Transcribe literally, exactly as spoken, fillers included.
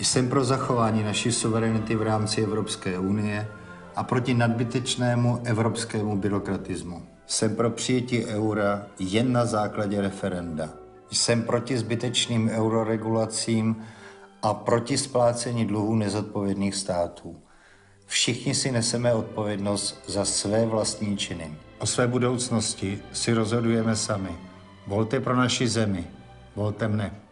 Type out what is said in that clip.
Jsem pro zachování naší suverenity v rámci Evropské unie a proti nadbytečnému evropskému byrokratismu. Jsem pro přijetí eura jen na základě referenda. Jsem proti zbytečným euroregulacím a proti splácení dluhů nezodpovědných států. Všichni si neseme odpovědnost za své vlastní činy. O své budoucnosti si rozhodujeme sami. Volte pro naši zemi. Volte mne.